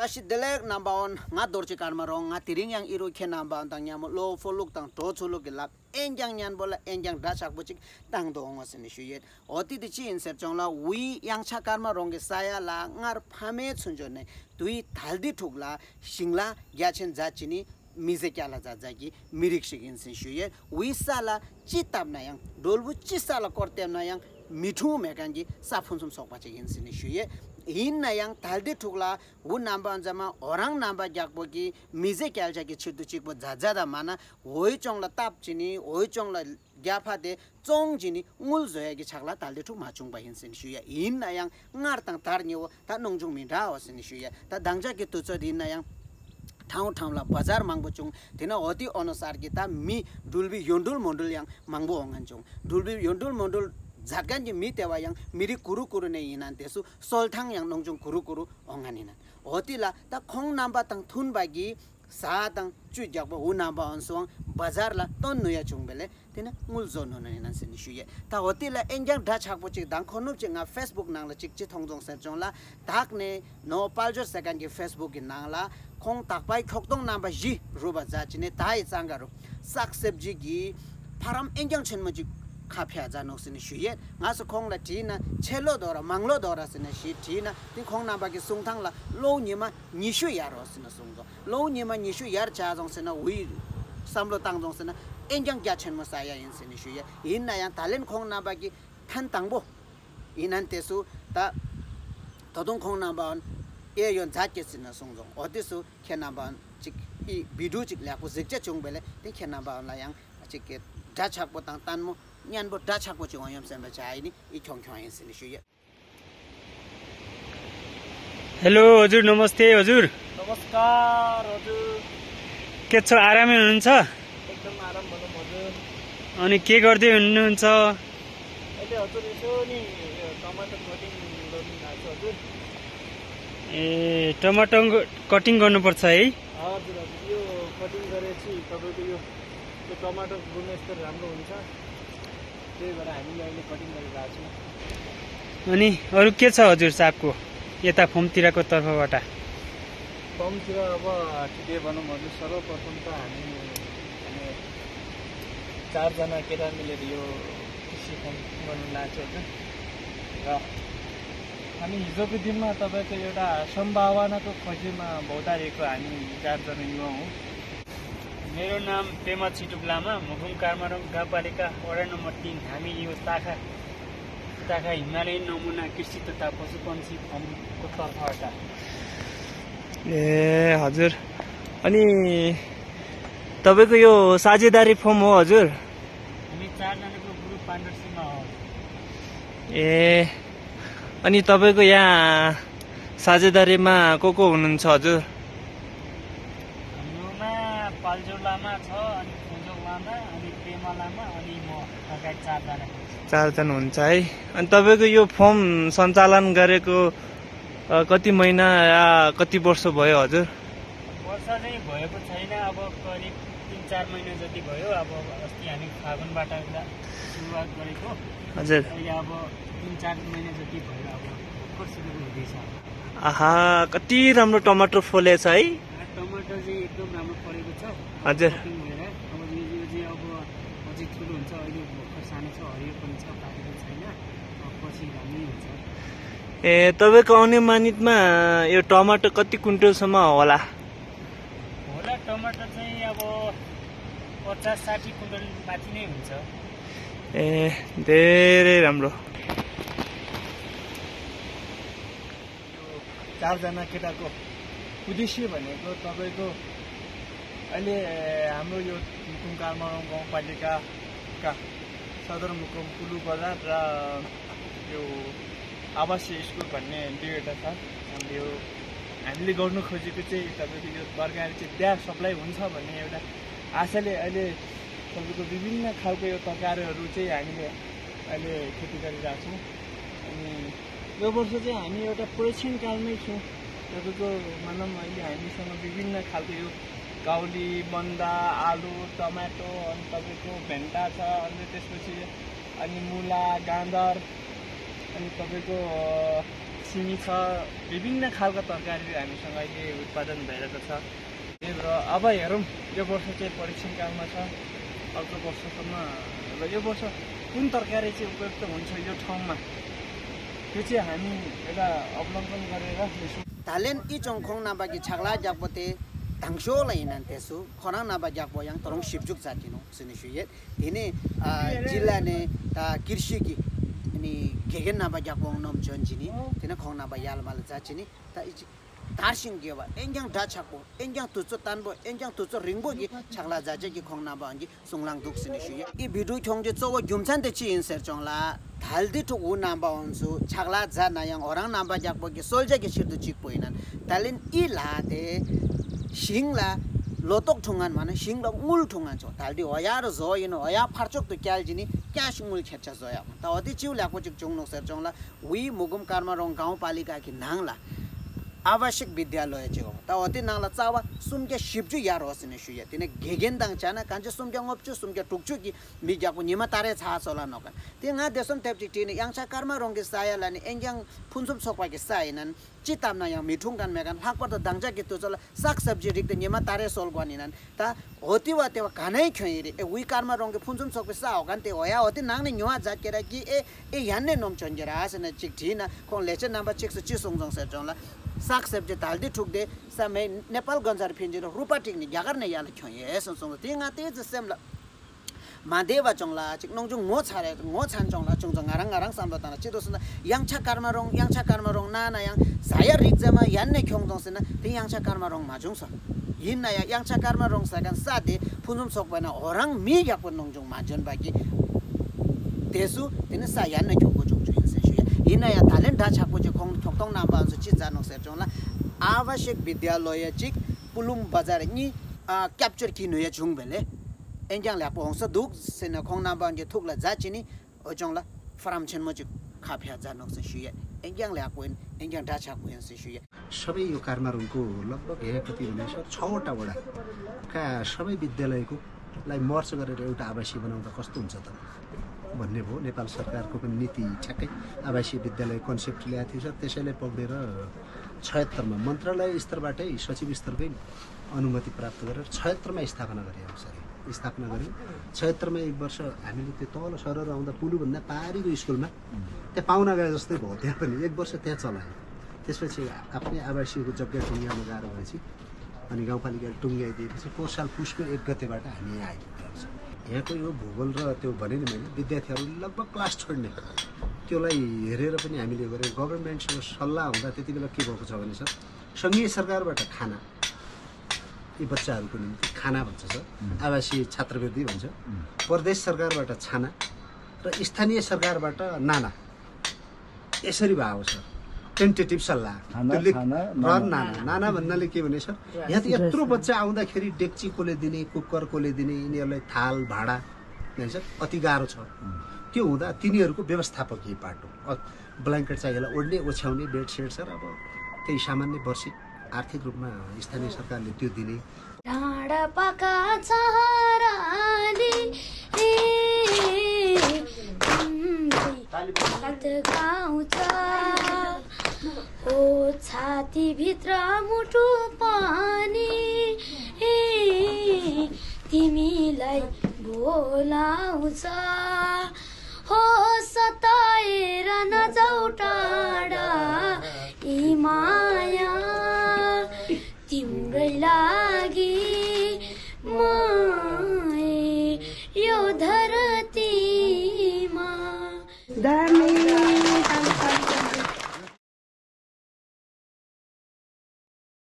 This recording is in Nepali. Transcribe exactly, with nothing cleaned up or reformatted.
Tashi delek number on nga dorchi karma rong nga tiring yang iru ke number on tang nyam lo foluk tang to chulu ke lap enjang nyan bola enjang dachak buchik tang do ngos ni shuyet oti di chi inser chong la wi yang cha karma rong ke saya la ngar phame chunjo ne tui thaldi thukla singla gyachen jachini mize kyala jajagi mirik shigin sin shuyet wi sala chitab na yang dolbu chisala kortem na yang mithu mekangi saphun sum sokpa chigin sin shuyet in na yang thaldi thukla wu namba anjama orang namba jakbogi mize kyalja ki chidu chikbo jajada mana oi chongla tap chini oi chongla gyafa de chong jini ngul zoya gi chakla thaldi thuk ma chungba hin sin shuya in na yang ngar tang tar niwo ta nongjung min ra wa sin shuya ta dangja ki tu chod in na yang ठाउँ ठाउँला बजार मांगबो चुङ थिना अति अनुसार kita mi dulbi yondul mondul yang mangbo ongan chung dulbi yondul mondul zakan ji mi tewa yang miri kuru kuru ne inan tesu solthang yang nongjung kuru kuru ongan inan otila ta khong namba tang thun bagi sa tang chu jakbo u namba onsong bazar la ton nuya chung bele tina ngul zon no inan sin shuye ta otila enjang da chakbo chi dang khonup chi nga facebook nang la chik chi thongjong sa chong la dak ne no paljo second ki facebook ki nang la khong takpai khokdong namba ji ruba jachine tai changaru saksebji gi param enjang chenmo ji khapya janok sin shuye ngas khong la tina chelo dora manglo dora sin shi tina ti khong namba ki sungthang la lo nyima nishu yaro sin sungjo lo nyima nishu yar cha jong sin wi samlo tang jong sin enjang kya chenmo saya in sin shuye in na yang talen khong namba ki than tangbo inan tesu ta todong khong namba ए yon जाके सिन songjong 어디서 캐나바 이 비디오 직 ल्या고 직접 종벨에 તે 캐나바 라양 직게 다착보 땅 단모 냔보 다착보 중 원염 셈바 자이니 이 총총인 सिन शुय हेलो हजुर नमस्ते हजुर नमस्कार हजुर के छ आरामै हुनुहुन्छ एकदम आराम भनौं हजुर अनि के गर्दै हुनुहुन्छ अहिले हजुर यसो नि टमाटर कटिङ गर्नु लाग्छ हजुर ए टमाटर कटिङ गर्नुपर्छ है हजुर हजुर यो कटिङ गरेपछि तपाईको यो यो टमाटर गुणस्तर राम्रो हुन्छ त्यही भएर हामीले अहिले कटिङ गरिरहेको छौं अनि अरु के छ हजुर सापको यता फर्मतिरको तर्फबाट फर्मतिर अब के भनौं हजुर सर्वप्रथम त हामी अनि चार जना केटा मिलेर यो कृषि फर्म गर्नु लाग्छ हजुर र हामी हिजोको दिनमा तपाईको एउटा सम्भावनाको खोजीमा भौतारेको हामी चारजना युवा हौं मेरो नाम पेमा छिटुक लामा मुखुम कार्मारङ गाउँपालिका वडा नम्बर तीन हामी यो शाखा शाखा हिमालयन नमुना कृषि तथा पशुपन्छी फर्मको तर्फबाट ए हजुर अनि तपाईको यो साझेदारी फर्म हो हजुर हामी चारजनाको ग्रुप पार्टनरशिपमा हो ए अनि तपाईको यहाँ साझेदारीमा को को हुनुहुन्छ हजुर हाम्रोमा पाल्जो लामा छ अनि फुजो लामा अनि पेमा लामा अनि म लगायत चारजना चारजना हुन्छ है अनि तपाईको यो फर्म सञ्चालन गरेको कति महिना या कति वर्ष भयो हजुर वर्ष चाहिँ भएको छैन अब करिब तीन चार महिना जति भयो अब अस्ति हामी फागुनबाट सुरुवात गरेको हजुर अहिले अब तीन चार महिना जति भयो अब कसरी हुँदैछ आहा कति राम्रो टमाटर फलेछ है टमाटर चाहिँ एकदम राम्रो फलेको छ हजुर अब यो चाहिँ अब अझै ठुलो हुन्छ अहिले भर्खर सानो छ हरियो पनि छ पाकेको छैन पछि राम्रै हुन्छ ए तपाईको अनुमानितमा यो टमाटर कति क्विन्टलसम्म होला होला टमाटर चाहिँ अब पचास साठी क्विन्टल माथि नै हुन्छ ए धेरै राम्रो चारजना केटाको उद्देश्य भनेको तपाईको अहिले हाम्रो यो मुकुम कार्मारङ गाउँपालिकाका सदरमुकाम कुलु बजार र यो आवासीय स्कुल भन्ने दुईवटा छ हामीले यो हामीले गर्नु खोजेको चाहिँ तपाईको यो तरकारी चाहिँ त्यहाँ सप्लाई हुन्छ भन्ने एउटा आशाले अहिले तपाईको विभिन्न खालको यो तरकारीहरू चाहिँ हामीले अहिले खेती गरिरहेका छौँ अनि यो वर्ष चाहिँ हामी एउटा परीक्षण कालमै छौँ तपाईको मानव अहिले हामीसँग विभिन्न खालको यो काउली बन्दा आलु टमाटो अनि तपाईको भेन्टा छ अनि त्यसपछि अनि मुला गाजर अनि तपाईको सिमी छ, विभिन्न खालका तरकारीहरू हामीसँग अहिले उत्पादन भइरहेको छ। त्यही भएर अब हेरौँ, यो वर्ष चाहिँ परीक्षण कालमा छ, अर्को वर्षसम्म र यो वर्ष कुन तरकारी चाहिँ उपयुक्त हुन्छ यो ठाउँमा त्यो चाहिँ हामी एउटा अवलम्बन गरेर Talen ichong khong na bagi chakla jakbote tangso la inan tesu khona na ba jakbo yang torong shipjuk zatino sini shuyet dine jilla ne ta kirshi ki ni gegen na ba jakbo nom jonjini dine khong na ba yal mal zachini ta darsing ge ba enjang da chakbo enjang tucho tanbo enjang tucho ringbo gi chakla zaje gi khong na ba angi sunglang duk sini shuyet I bidu chong je chowo gyumchan de chi inser chong la 달디 툭 우 남바 온수 차글라 자 나양 오랑 남바 작보기 솔제기 시도 찍보이난 달린 이 라데 싱라 로톡 통한 마는 싱라 물 통한 저 달디 어야로 저이노 어야 파쪽도 꺄지니 꺄싱물 챵차서야 다 어디 지우려고 직 종록서 정라 위 무금 카르마롱 गाउँपालिका कि नांगला आवश्यक विद्यालय चाहिँ हो त अति नांगला चावा सुमके शिवजु यार होसिने सुय तिने गेगेनदाङ चाना कान्छ सुमके ngopchu सुमके टुकचु कि मिजाको निमा तारे छा सोला नका तिङा देसम तेपचि तिने याङचा कर्मा रंगे सायालानि एंग्याङ फुन्सुम सोकवाके सायनन चितामना याङ मिठुङगान मेगान फाकपर त दाङचा के तो चला साग सब्जी रिक निमा तारे सोल गनिनन त होतिवा तेवा कानै खैरे ए वी कर्मा रंगे फुन्सुम सोकवे सा होगान ते होया होति नांगने न्युवा जाकेरा कि ए ए यान्ने नोम चंगेरा आसने चिक थिना कोन लेचे नम्बर सिक्स चिसोङजङ से जंला साग सब्जी तालदी ठुक्दे समय नेपाल गन्जार फिन्जिरो रुपा टिक्ने यागर ने याले खय एसन सङ तिङा ते जसेमला मादेवा चंगला चिक नङजुङ ngो छारे ngो छान चंगला चंगजङ गाराङ गाराङ सामबताना चिदोसना याङछा कर्मारङ याङछा कर्मारङ नाना याङ साया रिक्जमा यान्ने ख्योङजङसेना ते याङछा कर्मारङ माजुङ छ हिन्ना या याङछा कर्मारङ सागान सादे फुनुम सोकबना ओराङ मी यापन नङजुङ माजन बाकी देसु तिने सा यान्ने ख्योको जुङजु हिनसे छु हिना या ट्यालेन्ट ढाछाको जे खोङ ठोक्टङ नाम्बा छ चिज जानो सेचोला आवश्यक विद्यालय चिक पुलुम बजार नि क्याप्चर किनु या जुङ बेले एंजाङ ल्यापो हंस दुख सेन खोङ नाम्बा जे थुकला जाचिनी ओजङला फराम छन मजु खाफिया जानो छ सुय एंजाङ ल्यापो एंजाङ ढाछाको हिनसे सुय सबै यो कर्मारुङको लगभग हे कति भने छ वटा वडा का सबै विद्यालयको लाई मर्च गरेर एउटा आवासीय बनाउँदा कस्तो हुन्छ त भन्ने भयो नेपाल सरकारको पनि नीति ठ्याक्कै आवासीय विद्यालय कन्सेप्ट ल्याएको थियो त्यसैले पक्रेर छिहत्तर मा मन्त्रालय स्तरबाटै सचिव स्तरकै अनुमति प्राप्त गरेर छिहत्तर मा स्थापना गरे अनुसार स्थापना गर्यो छिहत्तर मा एक वर्ष हामीले त्यो तल सरर आउँदा पुलु भन्दा पारीको स्कुलमा त्यहाँ पाउना गए जस्तै भयो त्यहाँ पनि एक वर्ष त्यहाँ चलायो त्यसपछि आफ्नै आवासीयको जग्गा टुङ्ग्याउन गाह्रो भएपछि अनि गाउँपालिकाले टुङ्ग्याइदिएपछि पोहोर साल पुसको एक गतेबाट हामी यहाँ आइपुगेको छ यहाँको यो भूगोल र त्यो भने नि मैले विद्यार्थीहरू लगभग क्लास छोड्ने त्यसलाई हेरेर पनि हामीले गरे गभर्नमेन्टसँग सल्लाह हुँदा त्यति बेला के भएको छ भने सर सङ्घीय सरकारबाट खाना यी बच्चाहरूको निम्ति खाना भन्छ सर आवासीय छात्रवृत्ति भन्छ प्रदेश सरकारबाट छाना र स्थानीय सरकारबाट नाना यसरी भयो सर टेन्टेटिभ सल्लाह नाना नाना भन्नाले के भने सर यहाँ त यत्रो बच्चा आउँदाखेरि डेक्ची कोले दिने कुकर कोले दिने यिनीहरूलाई थाल भाडा भन्छ अति गाह्रो छ त्यो हुँदा तिनीहरूको व्यवस्थापकीय पाटो ब्ल्याङ्केट चाहिएला ओढ्ने ओछ्याउने बेडसेड सर अब त्यही सामान्य वर्षिक आर्थिक रूपमा स्थानीय सरकारले त्यो दिने डाँडा पका चहराले गाउँछ ओ छाती भित्र मुटु पानी तिमीलाई बोलाउँछ हो सताएर नजाऊ टाढा यी माया तिम्रै लागि माए यो धरतीमा दामी